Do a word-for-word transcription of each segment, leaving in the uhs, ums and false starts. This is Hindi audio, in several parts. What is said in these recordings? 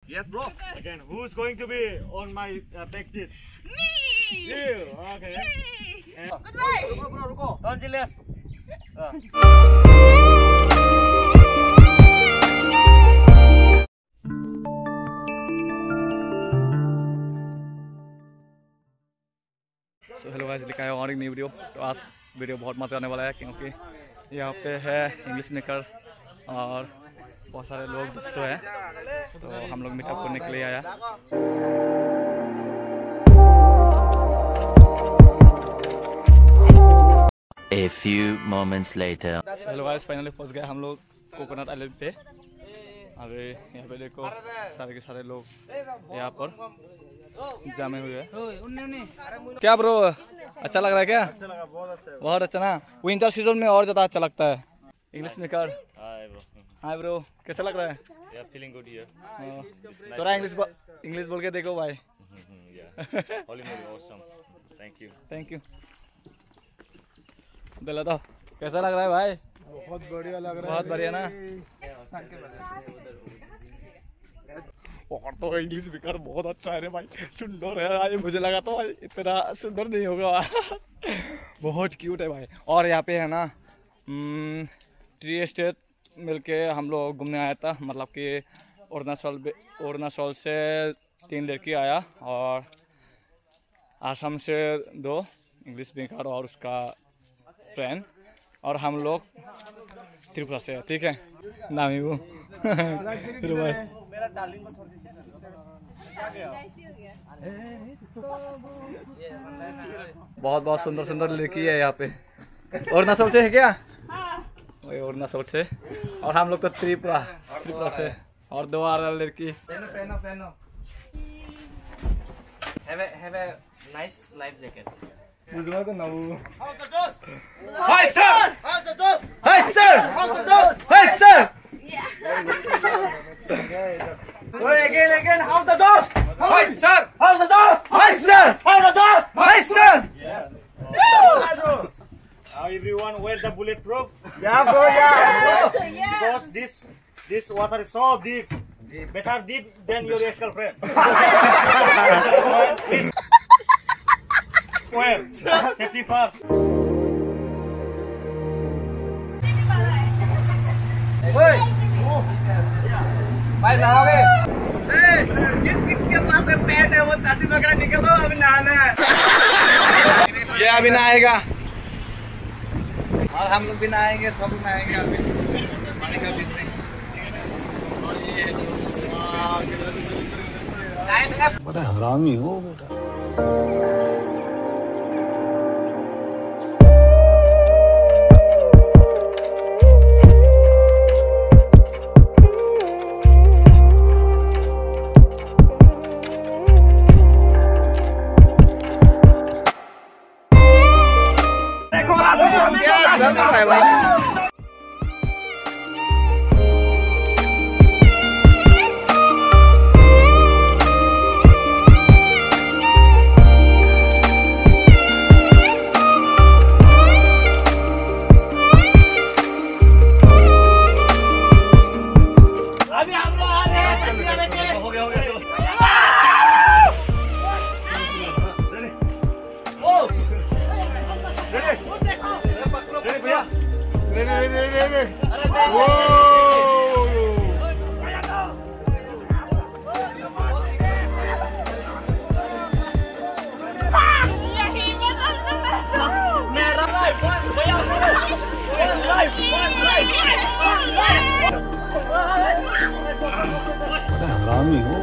Yes, bro. Again, who's going to be on my uh, back seat? Me. You. Okay. And Good night. Ruko, bro, ruko. Don't jealous. Uh. So hello guys, लिखा है और एक न्यू वीडियो। तो आज वीडियो बहुत मजा आने वाला है क्योंकि यहाँ पे है इंग्लिश स्पीकर और बहुत सारे लोग दोस्तों हैं, तो हम लोग मीटअप करने के लिए आया। A few moments later. Hello guys, finally पहुँच गए हम लोग कोकोनट आइलैंड पे। अरे यहाँ पे देखो सारे के सारे लोग यहाँ पर जमे हुए हैं। क्या ब्रो, अच्छा लग रहा है क्या? अच्छा लगा, बहुत अच्छा है। बहुत अच्छा ना, विंटर सीजन में और ज्यादा अच्छा लगता है। English speaker. Hi, bro. Hi bro, कैसा लग रहा है? Yeah, feeling good here. थोड़ा इंग्लिश इंग्लिश बोल के देखो भाई। Yeah. Holy moly, awesome. Thank you. Thank you. दिला तो कैसा लग रहा है भाई? बहुत बढ़िया लग रहा है। बहुत बढ़िया ना। और तो इंग्लिश स्पीकर बहुत अच्छा है रे भाई, सुंदर है भाई। मुझे लगा तो भाई इतना सुंदर नहीं होगा। बहुत क्यूट है भाई। और यहाँ पे है ना ट्री एस्टेट मिलके हम लोग घूमने आया था, मतलब कि अरुणाचल अरुणाचल से तीन लड़की आया और आसाम से दो इंग्लिश स्पीकर और उसका फ्रेंड, और हम लोग त्रिपुरा से है। ठीक है, नामी वो बहुत बहुत सुंदर सुंदर लड़की है यहाँ पे। अरुणाचल से है क्या? वही अरुणाचल से, और हम लोग तो त्रिपुरा त्रिपुरा से, और दो आ रहा लड़की। Peno, Peno. Have a have a nice life jacket. बुझवा तो ना वो। Hi, sir. How's the toast? Hi sir. How's the toast? Hi sir. Wait, again, again. How's the toast? Hi sir. How's the toast? Hi sir. How's the toast? Hi sir. Now everyone wear the bulletproof. Yeah, bro. Yeah, bro. Because this this water is so deep, better deep than your ex-girlfriend. Please wear safety first. भाई नहाओगे? किस किसके पास में पैंट है वो छाती वगैरह निकलो, अभी नहाना है। ये अभी नहाएगा और हम लोग भी नहाएंगे, सब लोग नहाएंगे अभी पानी का बीच में। बड़ा हरामी हो बेटा। बड़ा हरामी हो।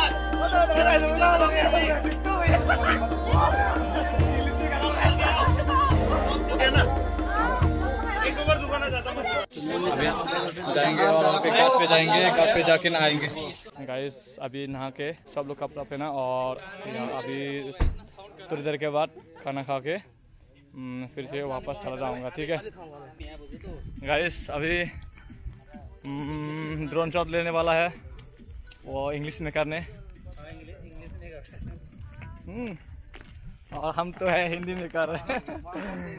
अभी जाएंगे और वहाँ पे घाट पे जाएंगे, घाट पे जाके नहाएंगे। गाइस अभी नहा के सब लोग कपड़ा पहना और अभी थोड़ी देर के बाद खाना खा के फिर से वापस चला जाऊंगा। ठीक है गाइस, अभी ड्रोन शॉट लेने वाला है वो इंग्लिश में करने, और हम तो है हिंदी में कर रहे हैं।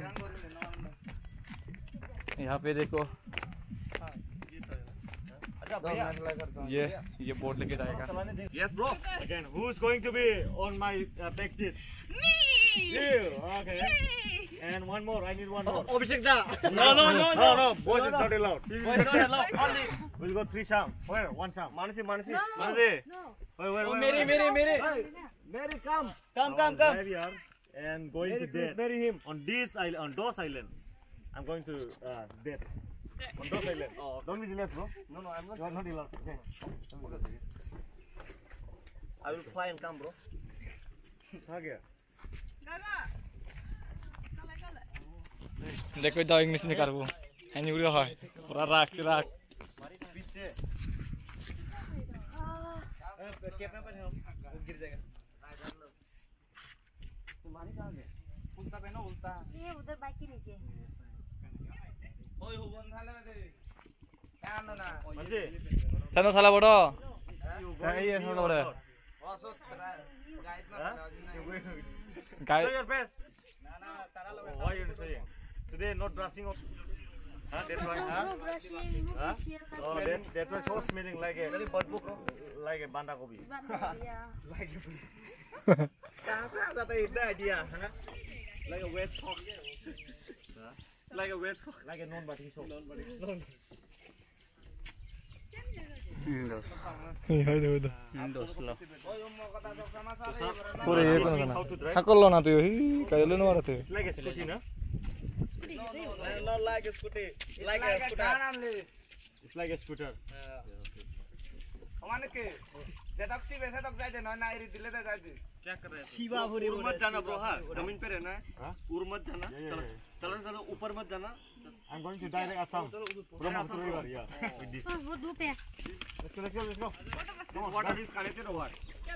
यहाँ पे देखो ये ये बोट लेके जाएगा. Yes, bro. Again, who's going to be on my uh, back seat? Me! You. Okay. And one more. I need one more. Abhishek da. No, no, no, no, no. Boys is not allowed. Boys not allowed. Only. We'll go three sham. Where? One sham. Manasi, Manasi. No. Manasi. No. Wait, wait, Oh, wait. Mary, wait. Mary, Mary. Hey, Mary, come. Come, Now come, I'll come. drive here and going Mary, to please bed. marry him. On this island, on Dos Island. I'm going to uh, bed. On Dos Island. Oh, don't be jealous, bro. No, no, I'm not. You are not allowed. Okay. I will fly and come, bro. Okay. देखो इधर इंग्लिश में करबो हैनी उड़ो है पूरा राख से राख पीछे कैमरा पर हम वो गिर जाएगा तुम्हारी कहां है उल्टा पहनो उल्टा ये उधर बाइक के नीचे. ओए हो बंद थाले में दे क्या नो ना Manasi. तनो साला बड़ो You ए ये साला बड़ो वासो गाइड में गाय Show your face. Oh, why you saying? Today not brushing off. Huh? That's why. No Huh? brushing, no Huh? facial. Oh, that, that's why so smelling like a very bad book, like a banda kobi. Yeah. कहां से आता था इतना आइडिया है like a wet sock like a wet sock Like a non-batting soap. हाय दे दे ओए उम्म कथा सब समाचार पूरे ये कोन How to drive? हाकल ना तो ही कायले न मारते It's like a scooty, no? not like a scooty like a scooter It's like a scooter. हमारे के जब सी वैसे तक जाए ना ना इरी दिले जाए क्या कर रहे हैं शिवा भूरी ऊपर मत जाना bro, हाँ? जमीन पे रहना है हाँ? ऊपर मत जाना Yeah, yeah, yeah. चलो चलो ऊपर मत जाना I'm going to direct Assam. Brahmaputra River, yeah. With this. Oh, वो धूप है. Let's go, let's go, let's go. No, water is connected or what?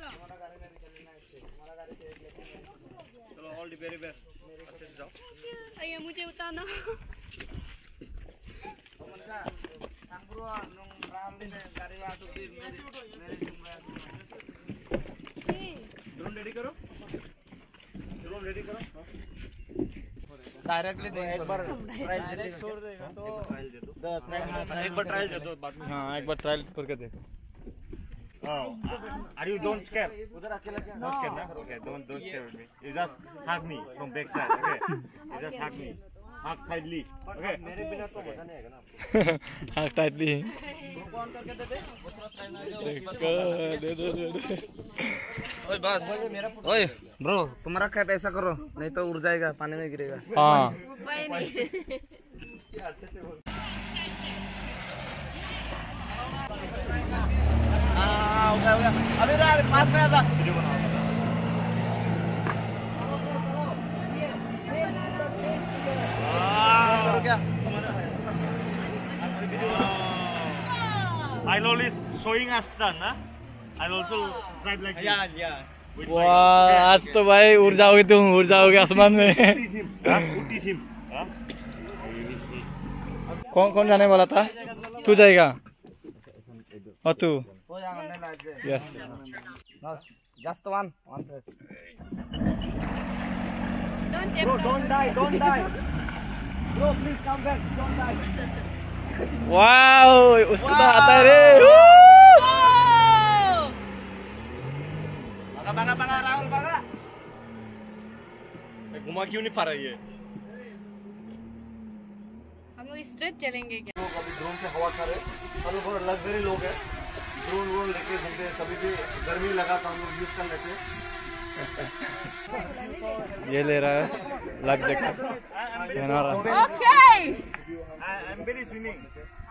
चलो all the very best अच्छे से जाओ अయ్యా मुझे उतारना. Pemerintah, Angkro, nung ramli ne, गाड़ी वाला तो फिर मेरे मेरे ड्रोन रेडी करो ड्रोन रेडी करो डायरेक्टली दे एक बार ट्रायल छोड़ देगा तो एक बार ट्रायल दे दो बाद में हां एक बार ट्रायल करके देखो Oh, are you don't scare? उधर अकेला क्या Don't scare, no? Okay, don't don't scare with me. You just hug me from back side, okay? You just hug me, hug tightly, okay? मेरे बिना तो मजा नहीं आएगा ना हां टाइटली आपको ऑन करके दे दे दे दे दे ओए बस ओए ब्रो तुम्हारा कैप ऐसा करो नहीं तो उड़ जाएगा पानी में गिरेगा हां उपाय नहीं. हाँ हो गया हो गया अभी तो पास में था Ailol is showing us done, huh? I'll also drive like this. या या With वाह my- आज तो भाई उड़ जाओगे तुम उड़ जाओगे आसमान में Teach him, huh? Who teach him? Huh? कौन कौन जाने वाला था तू जाएगा और तू हो जाएगा नहीं लाइट यस बस just one one press Don't Bro, jump. don't die, don't die. Bro, please come back, don't die. Wow उसको तो आता है रे बंगा बंगा बंगा राहुल बंगा घुमा क्यों नहीं पा रही है? हम लोग स्ट्रेट चलेंगे क्या? लोग अभी ड्रोन से हवा खा रहे हैं। हम लोग बहुत लग्जरी लोग हैं। ड्रोन व्रोन लेके घूमते हैं। कभी भी गर्मी लगा तो हम लोग यूज कर लेते हैं। ये ले रहा है लग देखा बना रहा Okay. I'm very swimming.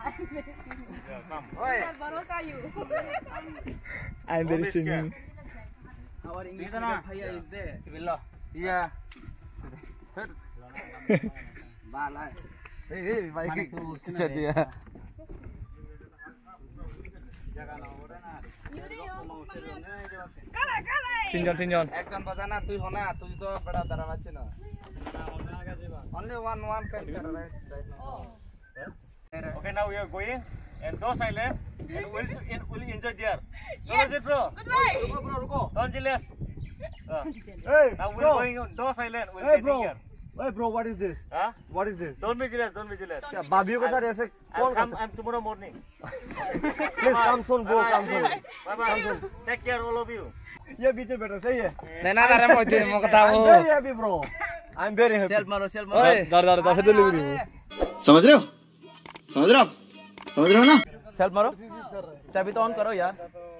ओए भरोसा you. I am very Always singing our English भैया is there बिल्ला या फिर बाला ए ए भाई किसे दिया तीन जन तीन जन একজন বাজানা তুই হনা তুই তো বড় দরাবাচ্ছি না only one one can कर right right now Okay, now we are going and those island and we'll in, we'll enjoy there. So Yes. is it, bro? Goodbye. Ruko, bro, ruko. Don't jealous. Uh, hey now we're going on those island. We'll Hey, get bro. here. Hey bro, what is this? Huh? What is this? Don't be jealous, don't be jealous. क्या भाभीियों के साथ ऐसे I'll कौन come, करता I'm tomorrow morning. Please come soon bro, come soon. Bye bye. Take care all of you. ये बीच में बैठो, सही है? नहीं ना ना मैं तो मैं कहता I'm हूँ very happy bro. I'm very happy. Self मारो सेल्फ मारो दर दर दर डिलीवरी हो समझ रहे हो समझ रहे हो आप समझ रहे हो ना सेल्फ मारो चाबी तो ऑन करो यार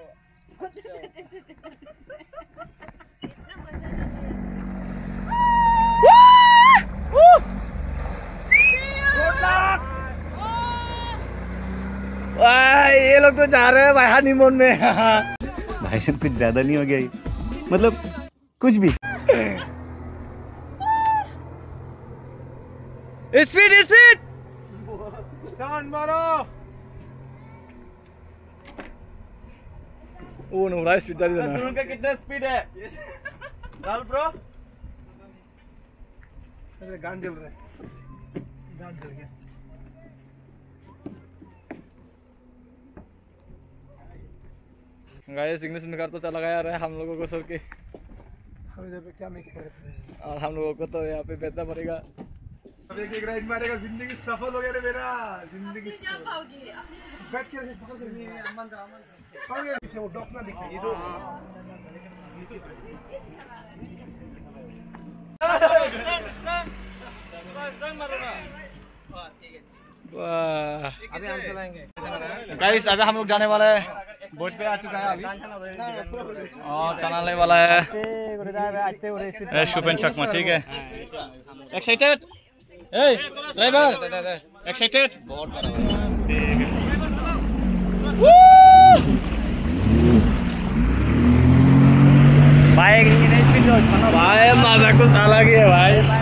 ये लोग तो जा रहे हैं भाई हनीमून में भाई साहब कुछ ज्यादा नहीं हो गया ये? मतलब कुछ भी स्पीड स्पीड चांद मारो ओ नो राइस स्पीड डाल देना ड्रोन का कितना स्पीड है डाल ब्रो अरे गान जल रहा है, गान जल गया। गाइस इंग्लिश में कर तो चला गया रहा है हम लोगों को सब के हम इधर पे क्या मिक्स करें? और हम लोगों को तो यहाँ पे बेचना पड़ेगा। अब एक एक राइड मारेगा, जिंदगी सफल हो गया रे मेरा, जिंदगी बैठ के पकड़ के नहीं अमन का अमन पकड़ के पीछे वो डॉक्टर दिखे ये दो वाह अभी हम चलाएंगे गाइस अभी हम लोग जाने वाले हैं बोट पे आ चुका है अभी और चलाने वाला है शुभन शर्मा ठीक है एक्साइटेड ए ड्राइवर एक्साइटेड बहुत बाइक भाई मजा कुछ अलग ही है भाई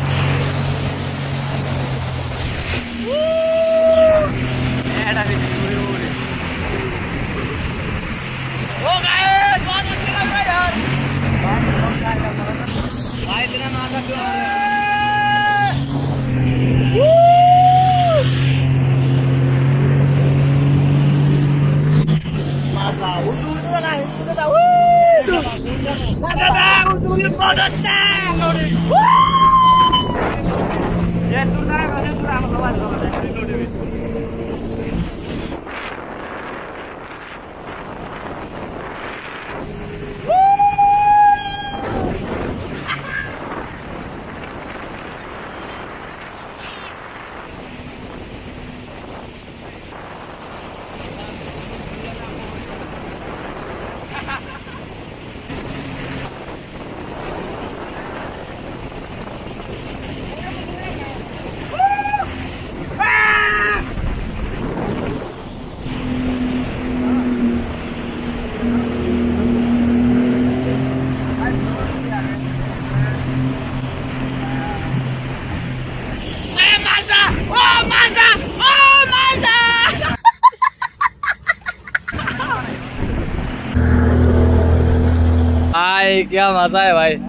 भाई क्या मजा है भाई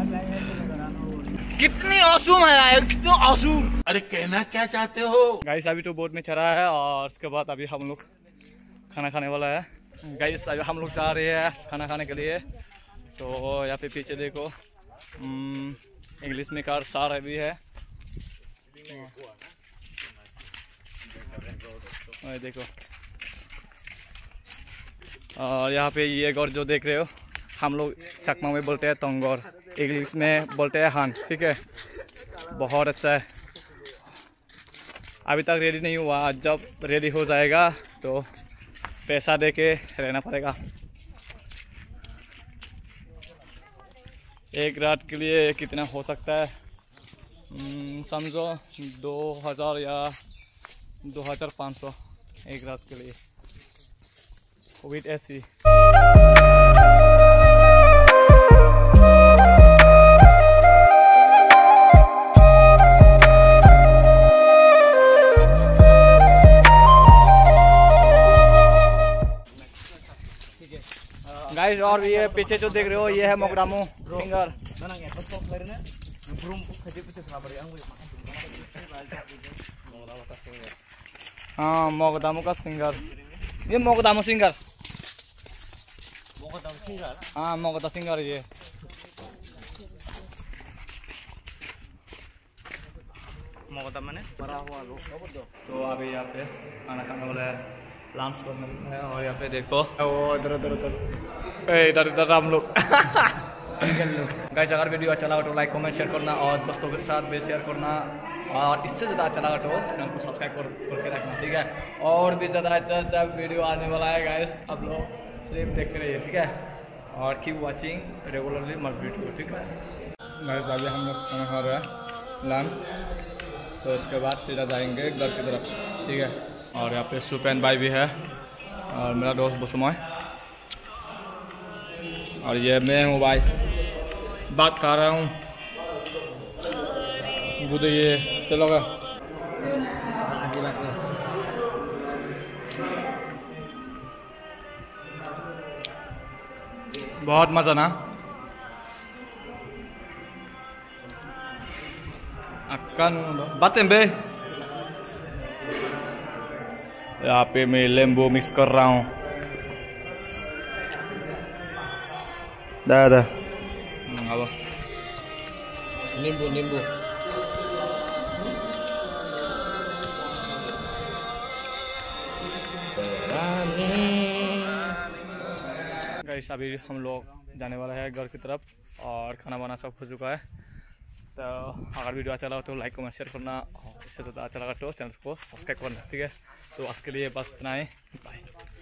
कितनी औसूम है यार कितनी औसूम अरे कहना क्या चाहते हो गाइस अभी तो बोट में चढ़ा है और उसके बाद अभी हम लोग खाना खाने वाला है गाइस अभी हम लोग जा रहे हैं खाना खाने के लिए तो यहाँ पे पीछे देखो इंग्लिश में कार सार भी है और देखो और यहाँ पे ये गौर जो देख रहे हो हम लोग चकमा में बोलते हैं तंगौर इंग्लिश में बोलते हैं हान ठीक है बहुत अच्छा है अभी तक रेडी नहीं हुआ जब रेडी हो जाएगा तो पैसा दे के रहना पड़ेगा एक रात के लिए कितना हो सकता है समझो दो हज़ार या दो हज़ार पाँच सौ एक रात के लिए विद एसी गाइस और ये पीछे जो देख रहे हो ये है मोगदामू सिंगर हाँ मोगदामू का सिंगर ये मोगदामू सिंगर हाँ मोगदा सिंगर ये mau kata mana? Parah walu. तो अभी यहाँ पे खाना खाने वाला है, लंच करने वाला है। और यहाँ पे देखो वो इधर इधर इधर इधर इधर हम लोग गाइस, अगर वीडियो अच्छा लगा तो लाइक कमेंट शेयर करना और दोस्तों के साथ भी शेयर करना, और इससे ज़्यादा अच्छा लगा तो चैनल को सब्सक्राइब कर करके रखना, ठीक है। और भी ज़्यादा अच्छा अच्छा वीडियो आने वाला है गाइस, आप लोग सिर्फ देखते रहिए, ठीक है। और keep watching regularly my video, ठीक है गाइस। अभी हम लोग खाना खा रहे हैं लंच, तो उसके बाद सीधा जाएंगे घर की तरफ, ठीक है। और यहाँ पे सुपेन भाई भी है और मेरा दोस्त बसुमय, और ये मैं हूँ भाई, बात कर रहा हूँ बुध ये चलोगा। बहुत मजा ना akan batin be यहाँ पे मैं लेम्बो मिक्स कर रहा हूँ दादा अब नींबू नींबू गाइस, अभी हम लोग जाने वाला है घर की तरफ और खाना वाना सब हो चुका है। तो अगर वीडियो अच्छा लगा तो लाइक कमेंट शेयर करना, और इससे ज़्यादा अच्छा लगा तो चैनल को सब्सक्राइब करना, ठीक है। तो आज के लिए बस इतना ही, बाय।